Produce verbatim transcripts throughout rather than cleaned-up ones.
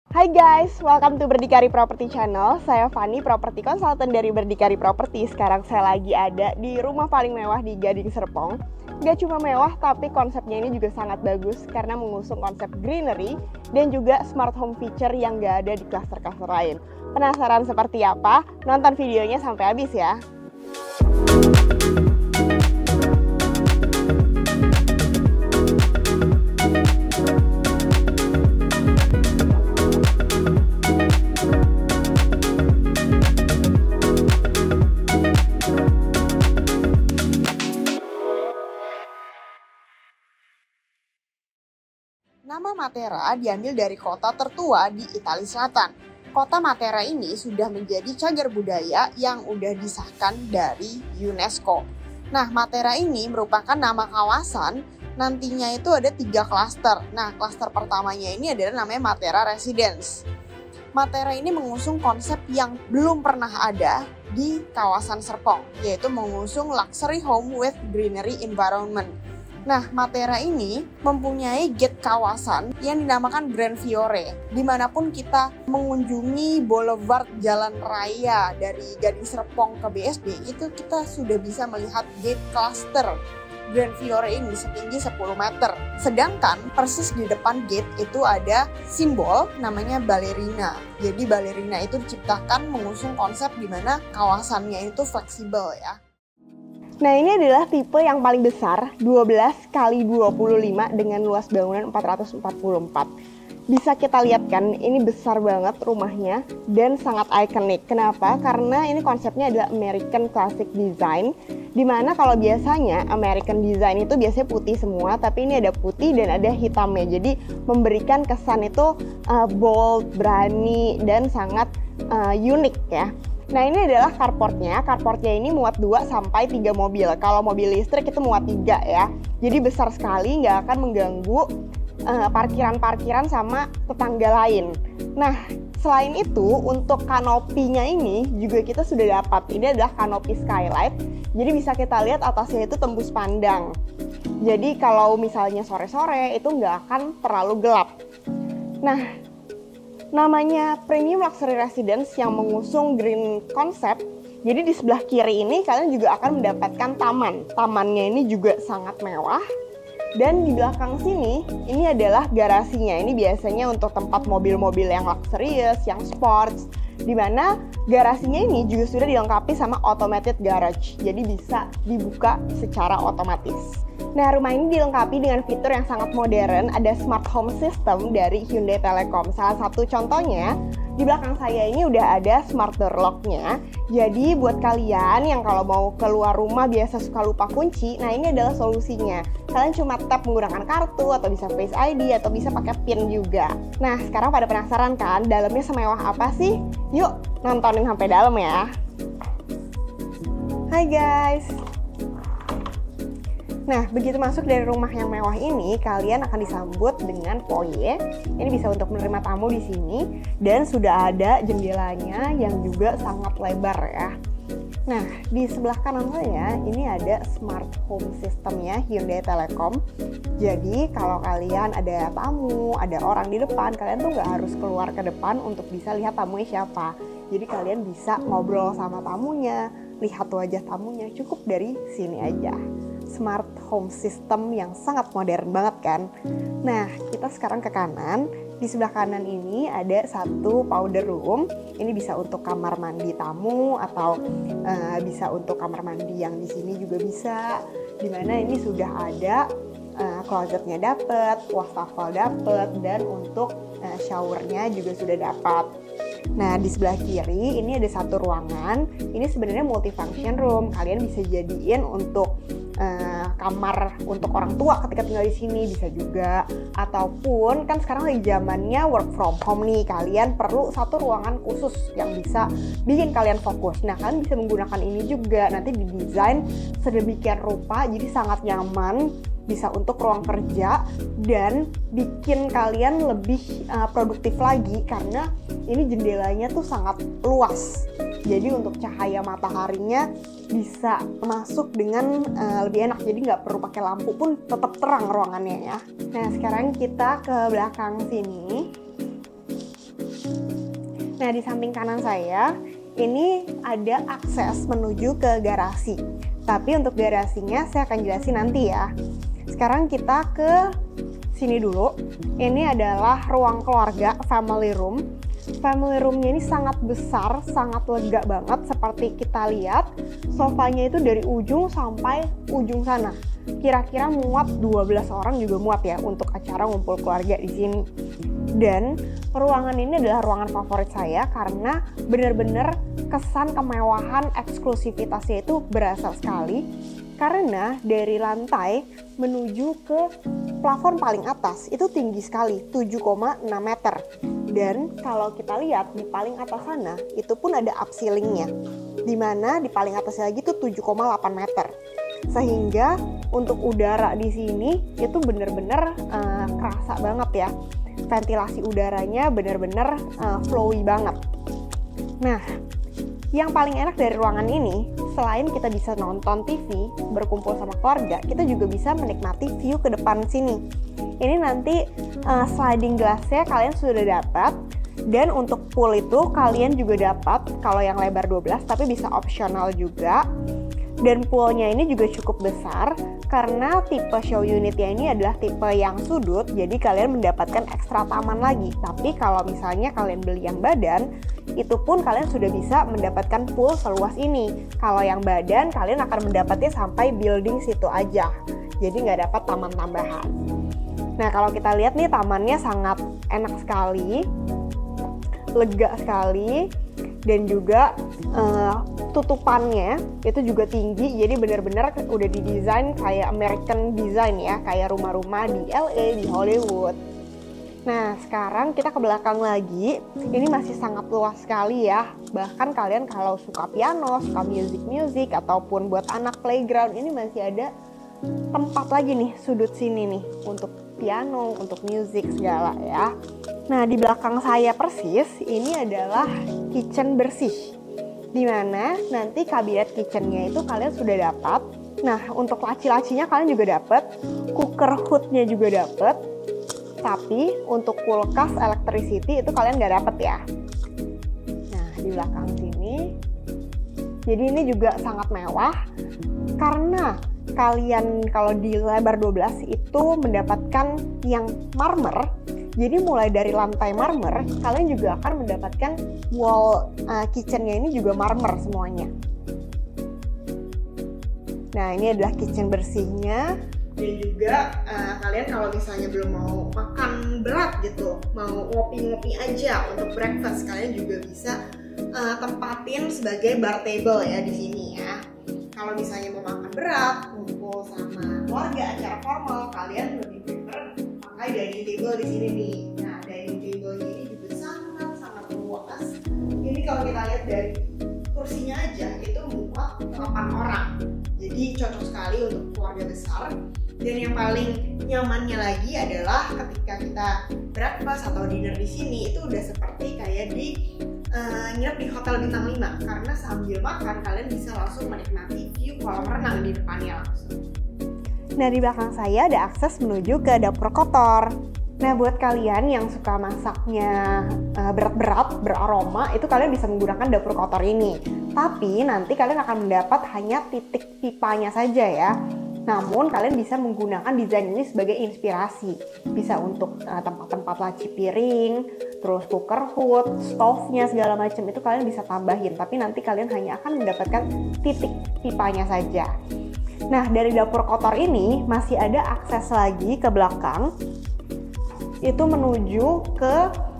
Hai guys, welcome to Berdikari Property Channel. Saya Fanny, property consultant dari Berdikari Property. Sekarang saya lagi ada di rumah paling mewah di Gading Serpong. Gak cuma mewah, tapi konsepnya ini juga sangat bagus karena mengusung konsep greenery dan juga smart home feature yang gak ada di klaster-klaster lain. Penasaran seperti apa? Nonton videonya sampai habis ya. Nama Matera diambil dari kota tertua di Italia Selatan. Kota Matera ini sudah menjadi cagar budaya yang udah disahkan dari UNESCO. Nah, Matera ini merupakan nama kawasan, nantinya itu ada tiga klaster. Nah, klaster pertamanya ini adalah namanya Matera Residence. Matera ini mengusung konsep yang belum pernah ada di kawasan Serpong, yaitu mengusung luxury home with greenery environment. Nah, Matera ini mempunyai gate kawasan yang dinamakan Grand Fiore. Dimanapun kita mengunjungi boulevard jalan raya dari Gading Serpong ke B S D, itu kita sudah bisa melihat gate cluster Grand Fiore ini setinggi sepuluh meter. Sedangkan persis di depan gate itu ada simbol namanya balerina. Jadi balerina itu diciptakan mengusung konsep di mana kawasannya itu fleksibel ya. Nah, ini adalah tipe yang paling besar, dua belas kali dua puluh lima dengan luas bangunan empat ratus empat puluh empat. Bisa kita lihat kan, ini besar banget rumahnya dan sangat ikonik. Kenapa? Karena ini konsepnya adalah American Classic Design, dimana kalau biasanya American Design itu biasanya putih semua, tapi ini ada putih dan ada hitamnya. Jadi memberikan kesan itu uh, bold, berani, dan sangat uh, unik ya. Nah, ini adalah carportnya. Carportnya ini muat dua sampai tiga mobil. Kalau mobil listrik itu muat tiga ya. Jadi besar sekali, nggak akan mengganggu uh, parkiran-parkiran sama tetangga lain. Nah, selain itu untuk kanopinya ini juga kita sudah dapat. Ini adalah kanopi skylight. Jadi bisa kita lihat atasnya itu tembus pandang. Jadi kalau misalnya sore-sore itu nggak akan terlalu gelap. Nah, namanya Premium Luxury Residence yang mengusung green concept. Jadi di sebelah kiri ini kalian juga akan mendapatkan taman. Tamannya ini juga sangat mewah. Dan di belakang sini ini adalah garasinya. Ini biasanya untuk tempat mobil-mobil yang luxurious, yang sports. Di mana garasinya ini juga sudah dilengkapi sama automated garage. Jadi bisa dibuka secara otomatis. Nah, rumah ini dilengkapi dengan fitur yang sangat modern, ada smart home system dari Hyundai Telecom. Salah satu contohnya, di belakang saya ini udah ada smart door lock-nya. Jadi buat kalian yang kalau mau keluar rumah biasa suka lupa kunci, nah ini adalah solusinya. Kalian cuma tap menggunakan kartu atau bisa Face I D atau bisa pakai PIN juga. Nah, sekarang pada penasaran kan dalamnya semewah apa sih? Yuk nontonin sampai dalam ya. Hai guys. Nah, begitu masuk dari rumah yang mewah ini, kalian akan disambut dengan foyer. Ini bisa untuk menerima tamu di sini dan sudah ada jendelanya yang juga sangat lebar ya. Nah, di sebelah kanan saya ini ada smart home systemnya Hyundai Telecom. Jadi kalau kalian ada tamu, ada orang di depan, kalian tuh nggak harus keluar ke depan untuk bisa lihat tamunya siapa. Jadi kalian bisa ngobrol sama tamunya, lihat wajah tamunya cukup dari sini aja. Smart home system yang sangat modern banget kan. Nah, kita sekarang ke kanan. Di sebelah kanan ini ada satu powder room. Ini bisa untuk kamar mandi tamu atau uh, bisa untuk kamar mandi yang di sini juga bisa. Dimana ini sudah ada uh, closetnya dapet, wastafel dapet, dan untuk uh, showernya juga sudah dapat. Nah, di sebelah kiri ini ada satu ruangan. Ini sebenarnya multifunction room. Kalian bisa jadiin untuk uh, kamar untuk orang tua ketika tinggal di sini bisa juga. Ataupun kan sekarang lagi zamannya work from home nih. Kalian perlu satu ruangan khusus yang bisa bikin kalian fokus. Nah, kalian bisa menggunakan ini juga. Nanti didesain sedemikian rupa jadi sangat nyaman. Bisa untuk ruang kerja dan bikin kalian lebih uh, produktif lagi karena ini jendelanya tuh sangat luas. Jadi untuk cahaya mataharinya bisa masuk dengan uh, lebih enak. Jadi nggak perlu pakai lampu pun tetap terang ruangannya ya. Nah, sekarang kita ke belakang sini. Nah, di samping kanan saya, ini ada akses menuju ke garasi. Tapi untuk garasinya saya akan jelasin nanti ya. Sekarang kita ke sini dulu. Ini adalah ruang keluarga, family room. Family roomnya ini sangat besar, sangat lega banget. Seperti kita lihat, sofanya itu dari ujung sampai ujung sana. Kira-kira muat dua belas orang juga muat ya untuk acara ngumpul keluarga di sini. Dan ruangan ini adalah ruangan favorit saya karena benar-benar kesan kemewahan, eksklusivitasnya itu berasa sekali. Karena dari lantai menuju ke plafon paling atas itu tinggi sekali, tujuh koma enam meter. Dan kalau kita lihat di paling atas sana, itu pun ada upceilingnya. Di mana di paling atas lagi itu tujuh koma delapan meter. Sehingga untuk udara di sini itu benar-benar uh, kerasa banget ya. Ventilasi udaranya benar-benar uh, flowy banget. Nah, yang paling enak dari ruangan ini, selain kita bisa nonton T V, berkumpul sama keluarga, kita juga bisa menikmati view ke depan sini. Ini nanti uh, sliding glassnya kalian sudah dapat, dan untuk pool itu kalian juga dapat kalau yang lebar dua belas, tapi bisa opsional juga. Dan poolnya ini juga cukup besar karena tipe show unitnya ini adalah tipe yang sudut, jadi kalian mendapatkan ekstra taman lagi. Tapi kalau misalnya kalian beli yang badan, itu pun kalian sudah bisa mendapatkan pool seluas ini. Kalau yang badan, kalian akan mendapatnya sampai building situ aja, jadi nggak dapat taman tambahan. Nah, kalau kita lihat nih, tamannya sangat enak sekali, lega sekali, dan juga uh, tutupannya itu juga tinggi, jadi benar-benar udah didesain kayak American design ya, kayak rumah-rumah di L A, di Hollywood. Nah, sekarang kita ke belakang lagi, ini masih sangat luas sekali ya. Bahkan kalian kalau suka piano, suka music-music, ataupun buat anak playground, ini masih ada tempat lagi nih, sudut sini nih, untuk piano, untuk music segala ya. Nah, di belakang saya persis, ini adalah kitchen bersih. Dimana nanti kabinet kitchennya itu kalian sudah dapat. Nah, untuk laci-lacinya kalian juga dapat, cooker hoodnya juga dapat. Tapi untuk kulkas electricity itu kalian nggak dapat ya. Nah, di belakang sini, jadi ini juga sangat mewah karena kalian kalau di lebar dua belas itu mendapatkan yang marmer. Jadi mulai dari lantai marmer, kalian juga akan mendapatkan wall uh, kitchennya ini juga marmer semuanya. Nah, ini adalah kitchen bersihnya. Dan juga uh, kalian kalau misalnya belum mau makan berat gitu, mau ngopi-ngopi aja untuk breakfast, kalian juga bisa uh, tempatin sebagai bar table ya di sini ya. Kalau misalnya mau makan berat, ngumpul sama keluarga, acara formal, kalian lebih prefer pakai dining table di sini nih. Nah, dining table ini juga sangat-sangat luas. Ini kalau kita lihat dari kursinya aja itu muat delapan orang. Jadi cocok sekali untuk keluarga besar. Dan yang paling nyamannya lagi adalah ketika kita breakfast atau dinner di sini itu udah seperti kayak di uh, nginep di hotel bintang lima, karena sambil makan kalian bisa langsung menikmati view kolam renang di depannya langsung. Nah, di belakang saya ada akses menuju ke dapur kotor. Nah, buat kalian yang suka masaknya uh, berat-berat, beraroma, itu kalian bisa menggunakan dapur kotor ini. Tapi nanti kalian akan mendapat hanya titik pipanya saja ya. Namun kalian bisa menggunakan desain ini sebagai inspirasi. Bisa untuk uh, tempat-tempat laci piring, terus cooker hood, stove-nya segala macam itu kalian bisa tambahin. Tapi nanti kalian hanya akan mendapatkan titik pipanya saja. Nah, dari dapur kotor ini masih ada akses lagi ke belakang. Itu menuju ke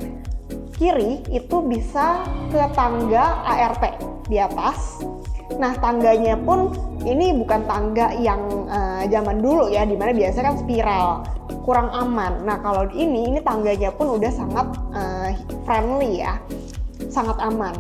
kiri, itu bisa ke tangga A R T di atas. Nah, tangganya pun ini bukan tangga yang uh, zaman dulu ya, dimana biasanya kan spiral, kurang aman. Nah, kalau ini, ini tangganya pun udah sangat uh, friendly ya, sangat aman.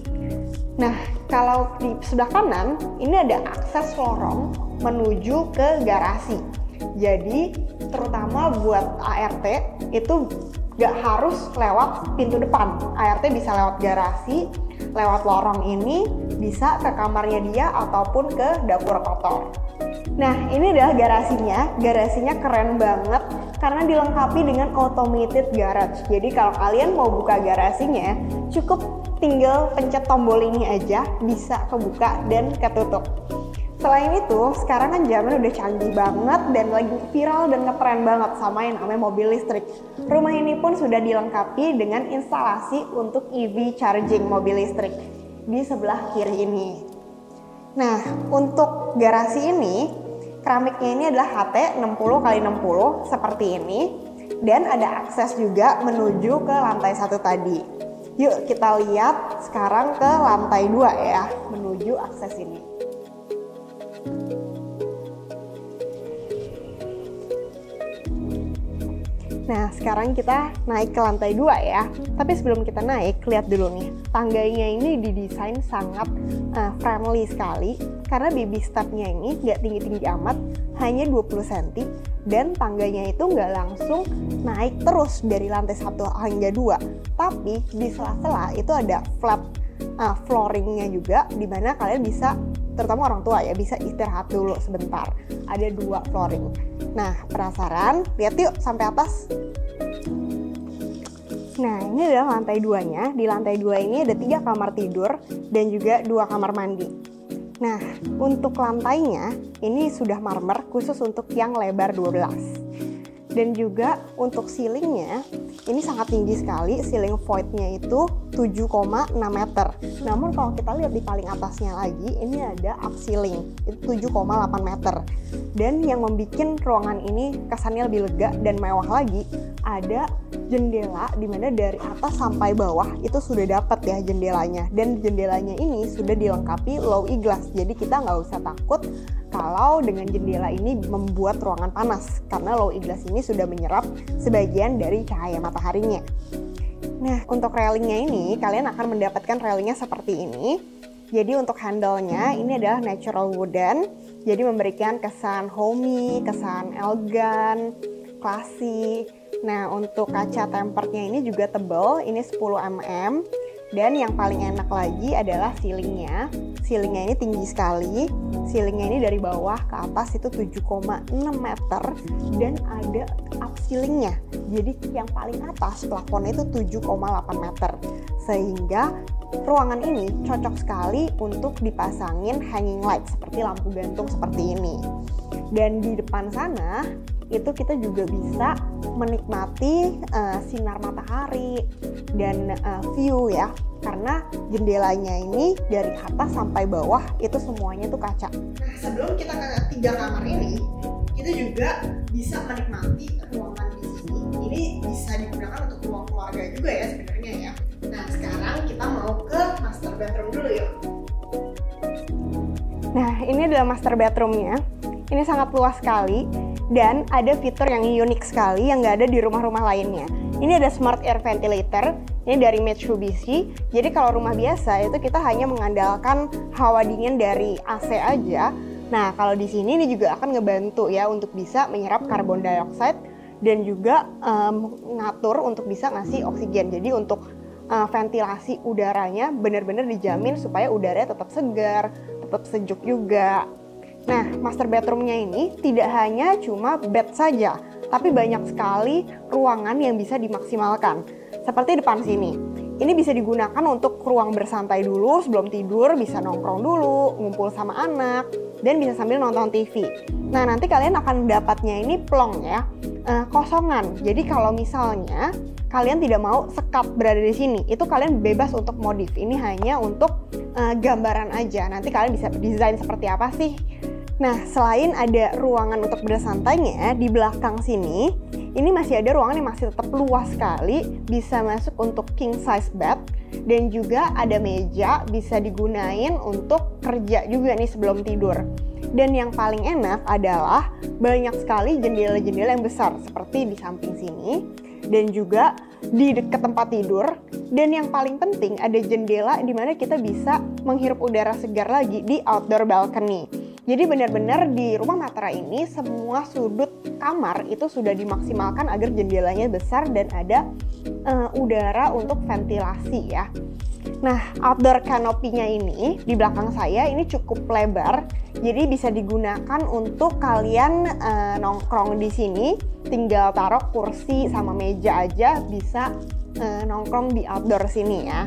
Nah, kalau di sebelah kanan, ini ada akses lorong menuju ke garasi. Jadi, terutama buat A R T, itu gak harus lewat pintu depan. A R T bisa lewat garasi, lewat lorong ini, bisa ke kamarnya dia ataupun ke dapur kotor. Nah, ini adalah garasinya. Garasinya keren banget. karena dilengkapi dengan automated garage. Jadi kalau kalian mau buka garasinya, cukup tinggal pencet tombol ini aja, bisa kebuka dan ketutup. Selain itu, sekarang kan zaman udah canggih banget dan lagi viral dan ngetren banget sama yang namanya mobil listrik. Rumah ini pun sudah dilengkapi dengan instalasi untuk E V charging mobil listrik di sebelah kiri ini. Nah, untuk garasi ini, keramiknya ini adalah H T enam puluh kali enam puluh seperti ini, dan ada akses juga menuju ke lantai satu tadi. Yuk kita lihat sekarang ke lantai dua ya, menuju akses ini. Nah, sekarang kita naik ke lantai dua ya. Tapi sebelum kita naik, lihat dulu nih. Tangganya ini didesain sangat uh, friendly sekali. Karena baby stepnya ini nggak tinggi-tinggi amat, hanya dua puluh sentimeter. Dan tangganya itu nggak langsung naik terus dari lantai satu hingga dua. Tapi di sela-sela itu ada flat uh, flooringnya juga, dimana kalian bisa, terutama orang tua ya, bisa istirahat dulu sebentar. Ada dua flooring. Nah, penasaran? Lihat yuk sampai atas. Nah, ini adalah lantai duanya. Di lantai dua ini ada tiga kamar tidur dan juga dua kamar mandi. Nah, untuk lantainya ini sudah marmer khusus untuk yang lebar dua belas. Dan juga untuk ceilingnya ini sangat tinggi sekali, ceiling void-nya itu tujuh koma enam meter. Namun kalau kita lihat di paling atasnya lagi, ini ada up ceiling, itu tujuh koma delapan meter. Dan yang membuat ruangan ini kesannya lebih lega dan mewah lagi, ada jendela di mana dari atas sampai bawah itu sudah dapat ya jendelanya. Dan jendelanya ini sudah dilengkapi low E glass, jadi kita nggak usah takut kalau dengan jendela ini membuat ruangan panas, karena low E glass ini sudah menyerap sebagian dari cahaya mataharinya. Nah, untuk railingnya ini, kalian akan mendapatkan railingnya seperti ini. Jadi untuk handle-nya ini adalah natural wooden, jadi memberikan kesan homey, kesan elegan, klasik. Nah, untuk kaca temperednya ini juga tebal, ini sepuluh milimeter. Dan yang paling enak lagi adalah ceilingnya. Ceilingnya ini tinggi sekali. Ceilingnya ini dari bawah ke atas itu tujuh koma enam meter dan ada up ceilingnya. Jadi yang paling atas plafonnya itu tujuh koma delapan meter. Sehingga ruangan ini cocok sekali untuk dipasangin hanging light seperti lampu gantung seperti ini. Dan di depan sana itu kita juga bisa menikmati uh, sinar matahari dan uh, view ya, karena jendelanya ini dari atas sampai bawah itu semuanya tuh kaca. Nah, sebelum kita ke tiga kamar ini, kita juga bisa menikmati ruangan di sini. Ini bisa digunakan untuk ruang keluarga juga ya sebenarnya ya. Nah, sekarang kita mau ke master bedroom dulu yuk. Nah, ini adalah master bedroomnya. Ini sangat luas sekali dan ada fitur yang unik sekali yang nggak ada di rumah-rumah lainnya. Ini ada smart air ventilator, ini dari Mitsubishi. Jadi kalau rumah biasa itu kita hanya mengandalkan hawa dingin dari A C aja. Nah, kalau di sini ini juga akan ngebantu ya untuk bisa menyerap karbon dioksida dan juga um, ngatur untuk bisa ngasih oksigen. Jadi untuk uh, ventilasi udaranya benar-benar dijamin supaya udaranya tetap segar, tetap sejuk juga. Nah, master bedroomnya ini tidak hanya cuma bed saja, tapi banyak sekali ruangan yang bisa dimaksimalkan. Seperti depan sini. Ini bisa digunakan untuk ruang bersantai dulu sebelum tidur, bisa nongkrong dulu, ngumpul sama anak, dan bisa sambil nonton T V. Nah, nanti kalian akan mendapatnya ini plong ya, eh, kosongan. Jadi kalau misalnya kalian tidak mau sekat berada di sini, itu kalian bebas untuk modif. Ini hanya untuk eh, gambaran aja. Nanti kalian bisa desain seperti apa sih. Nah, selain ada ruangan untuk bersantainya, di belakang sini, ini masih ada ruangan yang masih tetap luas sekali, bisa masuk untuk king size bed, dan juga ada meja bisa digunain untuk kerja juga nih sebelum tidur. Dan yang paling enak adalah banyak sekali jendela-jendela yang besar, seperti di samping sini, dan juga di dekat tempat tidur. Dan yang paling penting ada jendela di mana kita bisa menghirup udara segar lagi di outdoor balcony. Jadi benar-benar di rumah Matera ini semua sudut kamar itu sudah dimaksimalkan agar jendelanya besar dan ada uh, udara untuk ventilasi ya. Nah, outdoor canopy-nya ini di belakang saya ini cukup lebar, jadi bisa digunakan untuk kalian uh, nongkrong di sini, tinggal taruh kursi sama meja aja bisa uh, nongkrong di outdoor sini ya.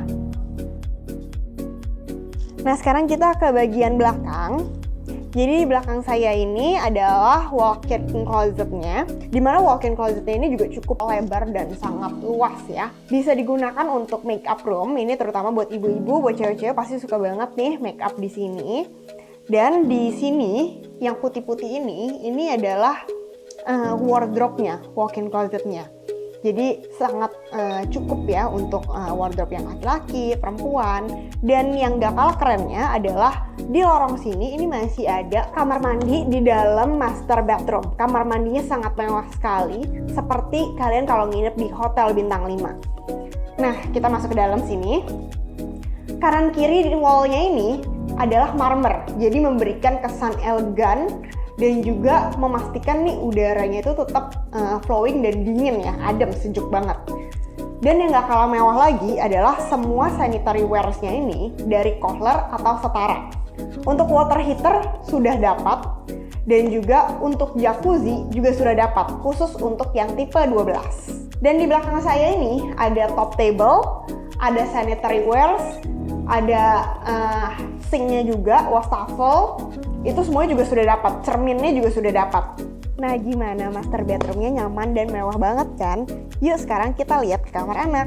Nah, sekarang kita ke bagian belakang. Jadi di belakang saya ini adalah walk-in closet-nya, di mana walk-in closet-nya ini juga cukup lebar dan sangat luas ya. Bisa digunakan untuk make up room, ini terutama buat ibu-ibu, buat cewek-cewek pasti suka banget nih make up di sini. Dan di sini yang putih-putih ini, ini adalah uh, wardrobe-nya, walk-in closet-nya. Jadi sangat uh, cukup ya untuk uh, wardrobe yang laki-laki, perempuan. Dan yang gak kalah kerennya adalah di lorong sini ini masih ada kamar mandi di dalam master bedroom. Kamar mandinya sangat mewah sekali, seperti kalian kalau nginep di hotel bintang lima. Nah, kita masuk ke dalam sini. Kanan kiri di wall-nya ini adalah marmer, jadi memberikan kesan elegan dan juga memastikan nih udaranya itu tetap uh, flowing dan dingin ya, adem, sejuk banget. Dan yang gak kalah mewah lagi adalah semua sanitary wares-nya ini dari Kohler atau setara. Untuk water heater sudah dapat, dan juga untuk jacuzzi juga sudah dapat, khusus untuk yang tipe dua belas. Dan di belakang saya ini ada top table, ada sanitary wares, ada uh, sink-nya juga, wastafel, itu semuanya juga sudah dapat, cerminnya juga sudah dapat. Nah, gimana master bedroom-nya nyaman dan mewah banget kan? Yuk sekarang kita lihat ke kamar anak.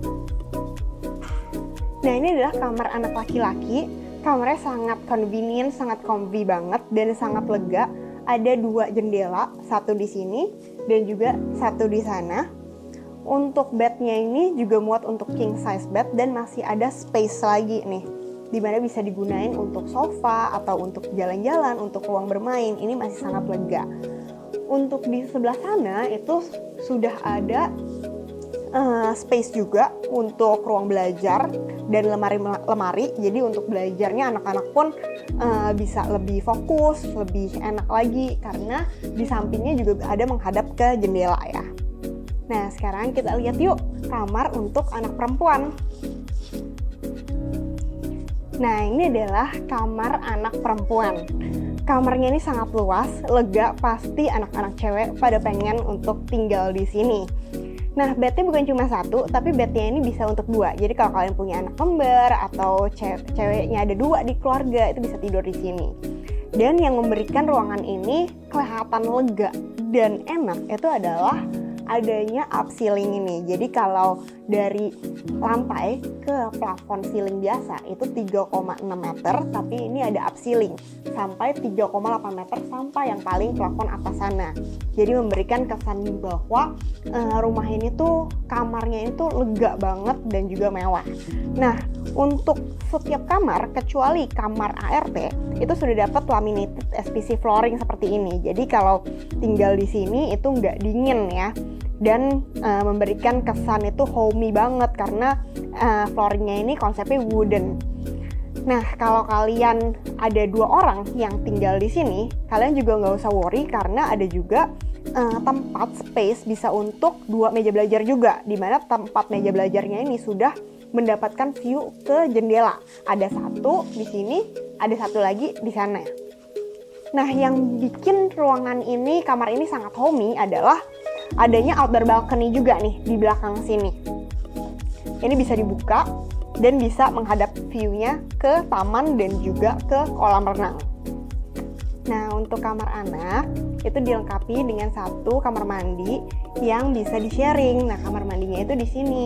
Nah, ini adalah kamar anak laki-laki. Kamarnya sangat convenient, sangat comfy banget dan sangat lega. Ada dua jendela, satu di sini dan juga satu di sana. Untuk bednya ini juga muat untuk king size bed dan masih ada space lagi nih, dimana bisa digunain untuk sofa atau untuk jalan-jalan, untuk ruang bermain. Ini masih sangat lega. Untuk di sebelah sana itu sudah ada uh, space juga untuk ruang belajar dan lemari-lemari. Jadi untuk belajarnya anak-anak pun uh, bisa lebih fokus, lebih enak lagi karena di sampingnya juga ada menghadap ke jendela ya. Nah, sekarang kita lihat yuk kamar untuk anak perempuan. Nah, ini adalah kamar anak perempuan. Kamarnya ini sangat luas, lega, pasti anak-anak cewek pada pengen untuk tinggal di sini. Nah, bednya bukan cuma satu, tapi bednya ini bisa untuk dua. Jadi kalau kalian punya anak kembar atau ce- ceweknya ada dua di keluarga, itu bisa tidur di sini. Dan yang memberikan ruangan ini kelihatan lega dan enak itu adalah adanya upceiling ini. Jadi kalau dari lantai ke plafon ceiling biasa itu tiga koma enam meter, tapi ini ada upceiling sampai tiga koma delapan meter sampai yang paling plafon atas sana. Jadi memberikan kesan bahwa uh, rumah ini tuh kamarnya itu lega banget dan juga mewah. Nah, untuk setiap kamar kecuali kamar A R T itu sudah dapat laminated S P C flooring seperti ini. Jadi kalau tinggal di sini itu nggak dingin ya. Dan uh, memberikan kesan itu homey banget karena uh, flooringnya ini konsepnya wooden. Nah, kalau kalian ada dua orang yang tinggal di sini, kalian juga nggak usah worry karena ada juga uh, tempat space bisa untuk dua meja belajar juga, di mana tempat meja belajarnya ini sudah mendapatkan view ke jendela. Ada satu di sini, ada satu lagi di sana. Nah, yang bikin ruangan ini, kamar ini sangat homey adalah adanya outdoor balcony juga nih di belakang sini. Ini bisa dibuka dan bisa menghadap view-nya ke taman dan juga ke kolam renang. Nah, untuk kamar anak itu dilengkapi dengan satu kamar mandi yang bisa di-sharing. Nah, kamar mandinya itu di sini.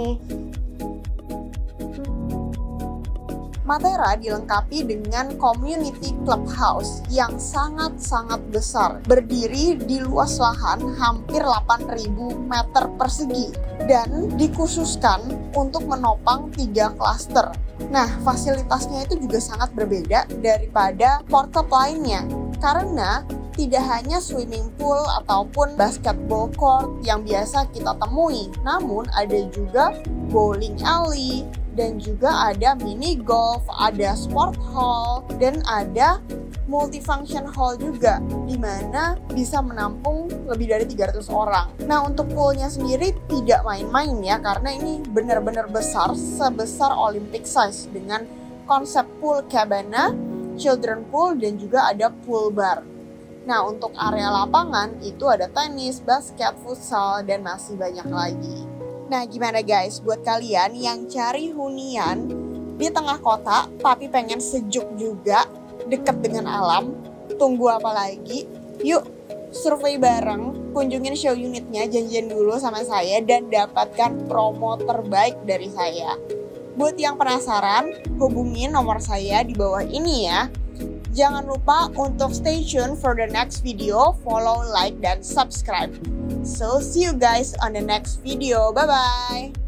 Matera dilengkapi dengan community clubhouse yang sangat-sangat besar, berdiri di luas lahan hampir delapan ribu meter persegi dan dikhususkan untuk menopang tiga klaster. Nah, fasilitasnya itu juga sangat berbeda daripada portable lainnya karena tidak hanya swimming pool ataupun basketball court yang biasa kita temui, namun ada juga bowling alley, dan juga ada mini golf, ada sport hall, dan ada multifunction hall juga, di mana bisa menampung lebih dari tiga ratus orang. Nah, untuk poolnya sendiri tidak main-main ya, karena ini benar-benar besar, sebesar Olympic size dengan konsep pool cabana, children pool, dan juga ada pool bar. Nah, untuk area lapangan itu ada tenis, basket, futsal, dan masih banyak lagi. Nah, gimana guys, buat kalian yang cari hunian di tengah kota tapi pengen sejuk juga, dekat dengan alam, tunggu apa lagi? Yuk, survei bareng, kunjungin show unitnya, janjian dulu sama saya dan dapatkan promo terbaik dari saya. Buat yang penasaran, hubungi nomor saya di bawah ini ya. Jangan lupa untuk stay tune for the next video, follow, like, dan subscribe. So, see you guys on the next video. Bye-bye!